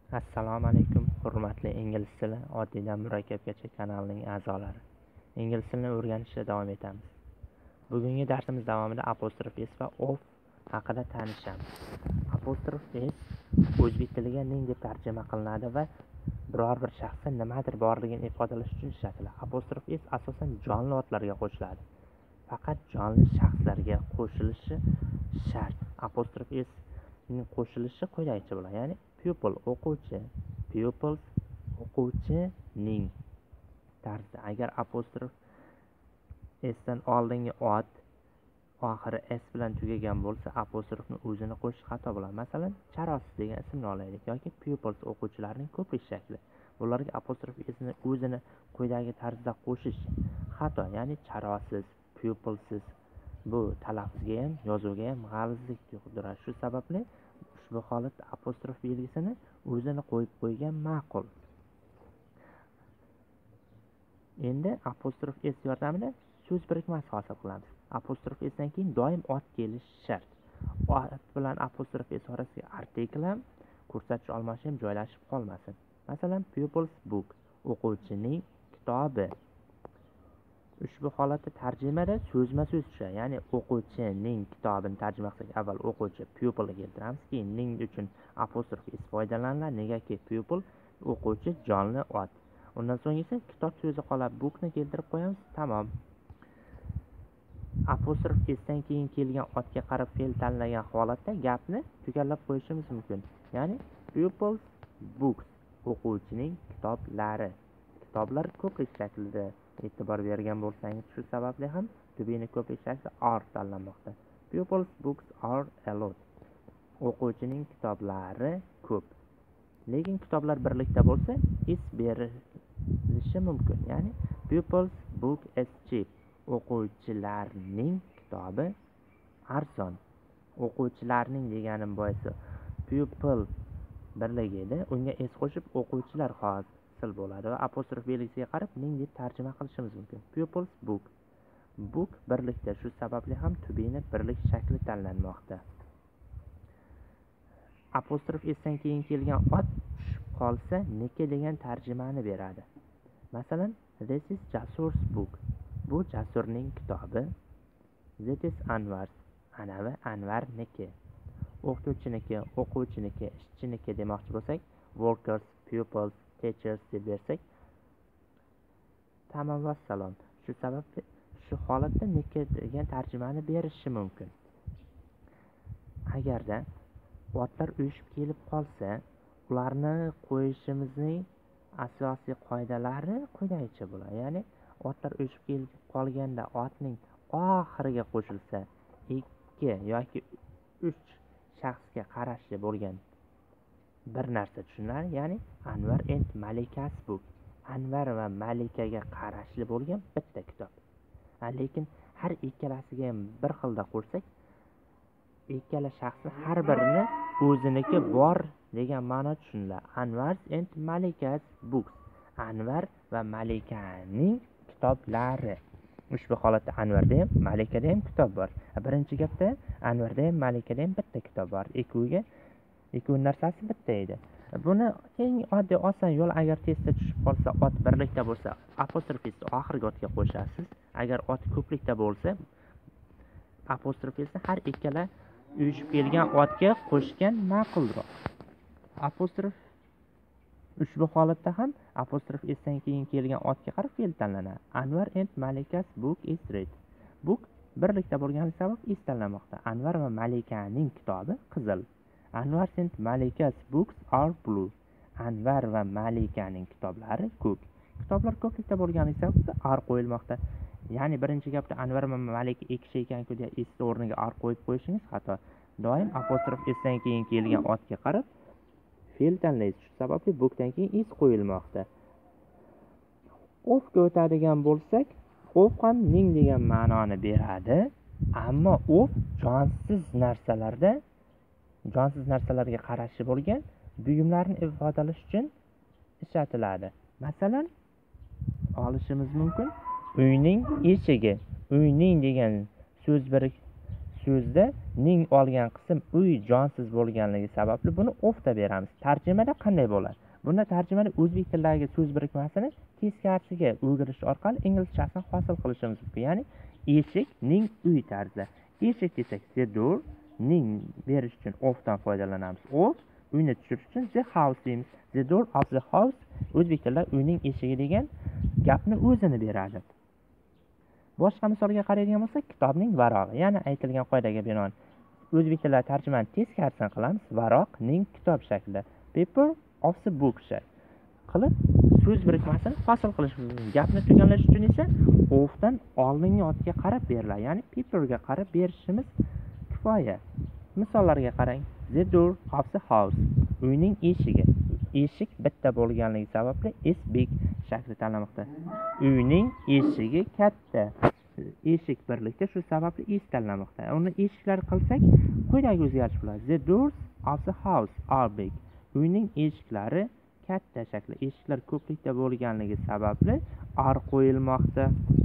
Assalomu alaykum, hurmatli ingliz tili oddiydan murakkabgacha kanalining a'zolari. Ingliz tilini o'rganishda davom etamiz. Bugungi darsimiz davomida apostrof s va of haqida tanishamiz. Apostrof s o'zbek tiliga ning deb tarjima qilinadi va biror bir shaxsda nimadir borligini ifodalash uchun ishlatiladi. Apostrof s asosan jonli otlarga qo'shiladi. Faqat jonli shaxslarga qo'shilishi shart. Apostrof s qo'shilishi quyidagicha bo'ladi. Ya'ni pupil o'quvchi, pupils o'quvchining tarzda. Agar apostrof s dan oldingi ot oxiri s bilan tugagan bo'lsa, apostrofni o'zini qo'shish xato bo'ladi. Masalan, charosiz degan ismni olaylik yoki pupils o'quvchilarning ko'plik shakli. Bularga apostrof s'ni o'zini quyidagi tarzda qo'shish xato, ya'ni charosiz, pupilsiz. Bu talaffuzga ham, yozuvga ham g'alizlik tug'diradi. Shu sababli ushbu holatda apostrof belgisini o'zini qo'yib qo'ygan ma'qul. Endi apostrof s yordamida so'z birikmasi hosil qilamiz. Apostrof s'dan keyin doim ot kelishi shart. Ot bilan apostrof s orasiga artikl ham, ko'rsatuvchi almashish ham joylashib qolmasin. Masalan, pupils book, o'quvchining kitobi. Ushbu holatda tarjimada so'zma-so'z tushadi. Ya'ni o'quvchining kitobini tarjima qilsak, avval o'quvchi pupilni keltiramiz, keyin ning uchun apostrof s foydalaniladi. Negaki pupil o'quvchi jonli ot. Undan so'ng esa kitob so'zi qoladi, bookni keltirib qo'yamiz, tamom. Apostrof s'dan keyin kelgan otga qarab fe'l tanlagan holatda gapni tugallab qo'yishimiz mumkin. Ya'ni pupils books, o'quvchining kitoblari. Kitoblar ko'plik shaklida e'tibor bergan bo'lsangiz, shu sababli ham tubini ko'plik shakli are tanlanmoqda. Pupils books are a lot. O'quvchining kitoblari ko'p. Lekin kitoblar birlikda bo'lsa, is berilishi mumkin. Ya'ni pupils book is cheap. O'quvchilarning kitobi arzon. O'quvchilarning deganim boisi pupil birligida unga s qo'shib o'quvchilar hosil bo'ladi va apostrof belgisiga qarab ning deb tarjima qilishimiz mumkin. Pupils book. Book birlikda, shu sababli ham tubini birlik shakli tanlanmoqda. Apostrof s'dan keyin kelgan ot tushib qolsa, niki degan tarjimani beradi. Masalan, this is Jasur's book. Bu Jasurning kitobi. That is Anwar's. Anavi Anvarniki. O'qituvchiniki, o'quvchiniki, ishchiniki demoqchi bo'lsak, workers, pupils, teachers deb bersak, tamom va salom. Shu sababli shu holatda niki degan tarjimani berishi mumkin. Agarda otlar uyushib kelib qolsa, ularni qo'yishimizning asosiy qoidalari quyidagicha bo'ladi. Ya'ni otlar uyushib kelib qolganda otning oxiriga qo'shilsa, 2 yoki 3 shaxsga qarashli bo'lgan bir narsa tushuniladi. Ya'ni Anvar and Malika's book. Anvar va Malikaga qarashli bo'lgan bitta kitob. Lekin har ikkalasiga ham bir xilda qo'shsak, ikkala shaxsni har birini o'ziniki bor degan ma'no tushuniladi. Anwar's and Malika's books. Anvar va Malikaning kitoblari. Ushbu holatda Anvarda ham, Malikada ham kitob bor. Birinchi gapda Anvarda ham, Malikada ham bitta kitob bor. Ikkovi narsasi bitta edi. Buni eng oddiy oson yo'l, agar testda tushib qolsa, ot birlikda bo'lsa, apostrof s oxirgi otga qo'shasiz. Agar ot ko'plikda bo'lsa, apostrof s har ikkala uyushib kelgan otga qo'shgan ma'qulroq. Apostrof ushbu holatda ham apostrof s'dan keyin kelgan otga qarab fe'l tanlanadi. Anvar and Malika's book is red. Book birlikda bo'lgani sabab is tanlanmoqda. Anvar va Malikaning kitobi qizil. Anvar and Malika's books are blue. Anvar va Malikaning kitoblari ko'k. Kitoblar ko'plikda bo'lgani sabab are qo'yilmoqda. Ya'ni birinchi gapda Anvar va Malika ikki kishi ekan-ku deb is o'rniga are qo'yib qo'yishingiz xato. Doim apostrof s'dan keyin kelgan otga qarab fe'l tanlaysiz. Shu sababli bookdan keyin is qo'yilmoqda. Ofga o'tadigan bo'lsak, of ham ning degan ma'noni beradi, ammo of jonsiz narsalarga qarashli bo'lgan buyumlarni ifodalash uchun ishlatiladi. Masalan, olishimiz mumkin, uyning eshigi. Uyning degan so'zda ning olgan qism uy jonsiz bo'lganligi sababli buni ofda beramiz. Tarjimada qanday bo'ladi? Bunda tarjimada o'zbek tilidagi so'z birikmasini teskarisiga o'girish orqali inglizchasini hosil qilishimiz mumkin. Ya'ni eshik, ning, uy tarzida. Eshik desak the door, ning berish uchun ofdan foydalanamiz. Of, uyni tushirish uchun the house deymiz. The door of the house o'zbek tilida uyning eshigi degan gapni o'zini beradi. Boshqa misolga qaraydigan bo'lsak, kitobning varog'i, ya'ni aytilgan qoidaga binoan o'zbek tilida tarjimani teskarisini qilamiz. Varoq, ning, kitob shaklida. Paper of the book qilib so'z birikmasini hosil qilish mumkin. Gapni tuganlash uchun esa ofdan oldingi otga qarab beriladi. Ya'ni paperga qarab berishimiz kifoya. Misollarga qarang. The door of the house, uyning eshigi. Eshik bitta bo'lganligi sababli is big shakli tanlamoqda. Uyning eshigi katta. Eshik birlikda, shu sababli is tanlamoqda. Uni eshiklar qilsak, quyidagi o'zgarish bo'ladi. The doors of the house are big. Uyning eshiklari katta shakli. Eshiklar ko'plikda bo'lganligi sababli ar qo'yilmoqda.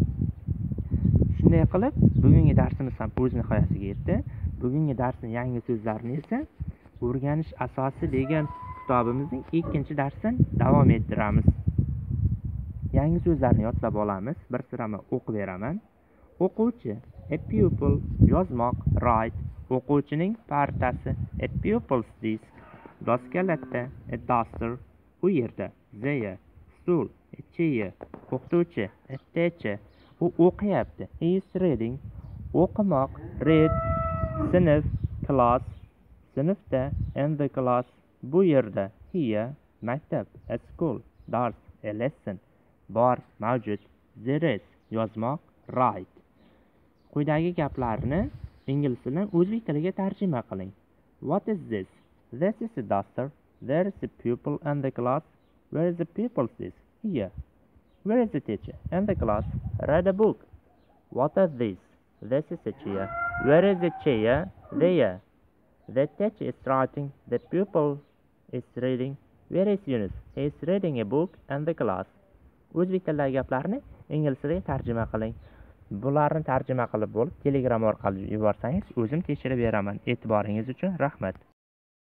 Shunday qilib, bugungi darsimiz ham o'z nihoyasiga yetdi. Bugungi darsning yangi so'zlarini esa o'rganish asosi degan kitobimizning 2-darsdan davom ettiramiz. Yangi so'zlarni yodlab olamiz. Bir sirama o'qib beraman. O'quvchi, a pupil, yozmoq, write. O'quvchining partasi, a pupil's desk. Doska latta, a duster. U yerda, there. Stool, a chair. O'qituvchi, a teacher. U o'qiyapti, he is reading. O'qimoq, read. Sinf, class. Sinfda, in the class. Bu yerda, here. Maktab, a school. Dars, a lesson. Bor, mavjud. There is, yozmoq, write. Quyidagi gaplarni ingliz tilidan o'zbek tiliga tarjima qiling. What is this? This is a duster. There is a pupil in the class. Where is the pupil's desk? Here. Where is the teacher? In the class. Read a book. What is this? This is a chair. Where is the chair? There. The teacher is writing. The pupil is reading. Where is Yunus? He is reading a book in the class. O'zbek tilidagi gaplarni ingliz tiliga tarjima qiling. Bularni tarjima qilib bo'lib, Telegram orqali yuborsangiz, o'zim tekshirib beraman. E'tiboringiz uchun rahmat.